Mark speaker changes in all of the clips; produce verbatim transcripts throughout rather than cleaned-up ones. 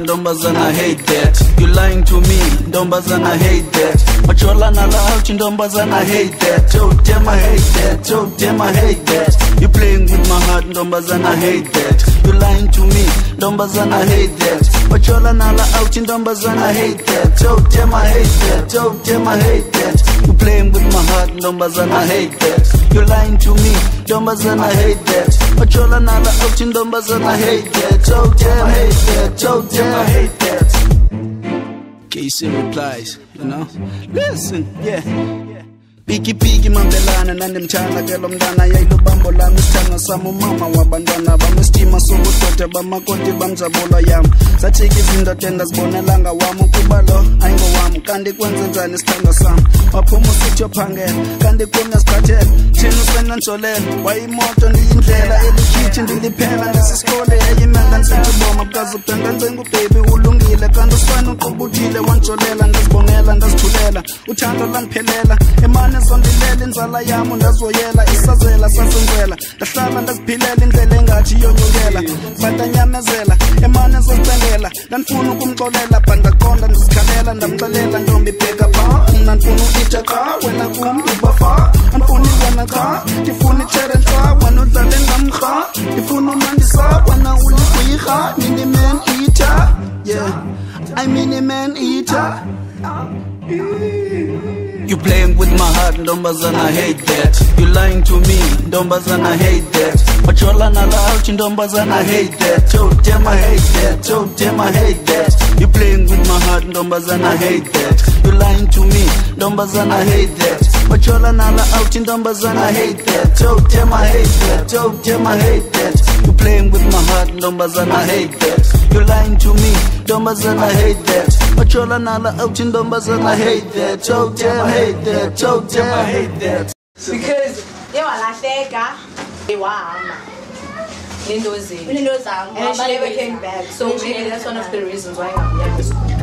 Speaker 1: ndombazana, I hate that. You lying to me, ndombazana, I hate that. Machola na la ndombazana, I hate that. Oh damn, I hate that. Oh damn, I hate that. You playing with my heart, ndombazana, I hate that. You lying to me, ndombazana, I hate that. Machola na la ndombazana, I hate that. Oh damn, I hate that. Oh damn, I hate that. You playing with my heart, ndombazana, I hate that. You lying to me, ndombazana, I hate that. Machola na la ndombazana, I hate that. Oh damn, I hate that. Oh damn, I hate that. K C replies, you know. Listen, yeah. Piki piki mambelana nandimthanda ke lo mntana yayilubambo lami isithanga sam umama wabantwana bamestima sobudoda bamakoti bamjabula yam sathika izinto endazibonelanga wam ukuba lo ayingowam kanti kwenze njani isithanga sam waphuma usithi yophangela kanti kum yasikhathela thina usenantsholelo wayimoto ndiyindlela elikhithi ndiliphela ndisisikole yayimela ndisithi boma bukazi ubhenda njengubhebi ulungile kanti usifana uqobuthile wantsholela ndazibonela ndazithulela uthando landiphelela emane sondilele inzala yami ndazoyela isazela sasenzela ndahlala ndaziphilela indlela engathi yonyukela badanyamezela emane zozicengela ndandifuna ukumxolela bandaqonda ndizikhalela ndamxelela ntombi bheka pha mna ndifuna uitsha qha wena kum ubafa andifuni wena qha ndifuna itshere ntla wena udlale ngamrha ndifuna umandisa wena uligwirha mini-man eater yeah I mini-man eater. You playing with my heart, ndombazana, I hate that. You lying to me, ndombazana, I hate that. Machola na la ndombazana, I hate that. Oh damn, I hate that. Oh damn, I hate that. You playing with my heart, ndombazana, I hate that. You lying to me, ndombazana, I hate that. Machola na la ndombazana, I hate that. Oh damn, I hate that. Oh damn, I hate that. You playing with my heart, ndombazana, I hate that. You lying to me, ndombazana, I hate that. Machola na la ndombazana, I hate that. Oh damn, I hate that. Oh damn, I hate that.
Speaker 2: Because you are like that guy. Wow. Nindozi.
Speaker 3: Nindozi.
Speaker 2: And she never came back. So maybe that's one of the reasons why I'm young.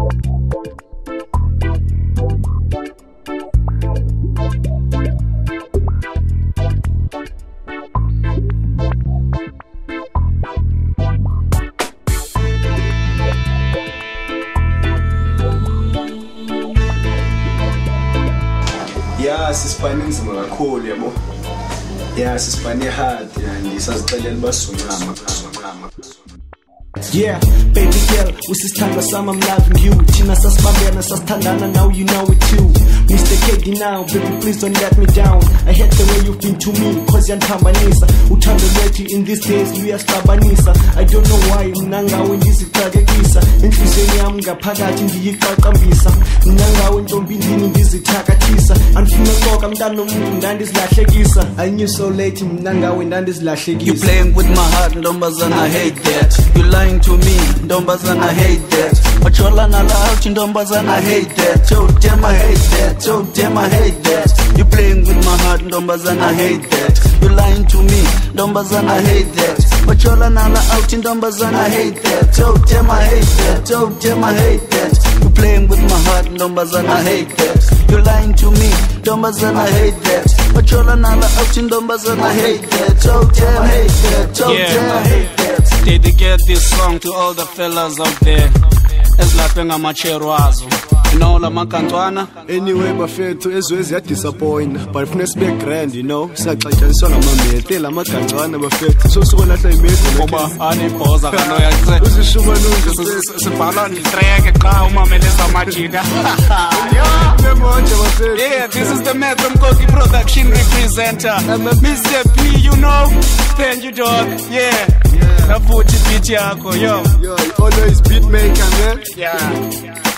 Speaker 4: Yeah, sisifane inzima kakhulu yabo. Yeah, sisifane hard yani sasicelela basungama.
Speaker 5: Yeah, baby girl, usisithanda sama, I'm loving you. Thina sasibambena sasithandana, now you know it too. Mister K D now, baby please don't let me down. I hate the way you've been to me, cause yanithambanisa. Uthando lwethu in these days luyasiqabanisa. I don't know why mina ngawe ndizixakekisa. Enhliziyweni yami ngaphakathi ndiyiqaqambisa. Mina ngawe ntombindini ndizithakathisa. Andifuna uxoka mntana nomuntu ndandizilahlekisa. I knew so late mina ngawe ndandizilahlekisa.
Speaker 1: You playing with my heart, ndombazana, I hate that. You lying to me, ndombazana, I hate that. Machola na la ndombazana, I hate that. Oh damn, I hate that. Oh damn, I hate that. You playing with my heart, ndombazana, I hate that. You lying to me, ndombazana, I hate that. Machola na la ndombazana, I hate that. Oh damn, I hate that. Oh damn, I hate that. You playing with my heart, ndombazana, I hate that. You lying to me, ndombazana, I hate that. Machola na la ndombazana, I hate that. Oh damn, I hate that. Oh damn, I hate that.
Speaker 6: Dedicate this song to all the fellas out there. Esilaphe ngamachero azo. You know la makantwana.
Speaker 4: Anyway bafethu ezwezi ya disappoint. But funa sibe grand, you know. Siyaxatshaniswa ngamamete la makantwana bafethu. So suko lahla imete
Speaker 6: ngoba anibhoza kano yakuse.
Speaker 4: Usishuba nonke
Speaker 6: sibhala nditreke xa umameleza amajida. Yeah, this is the Metro Mkoki production representer. Mister P, you know. Thank you dog. Yeah. Yeah. Nafuthi beat yako yo.
Speaker 4: Yo, always beat maker man.
Speaker 6: Yeah.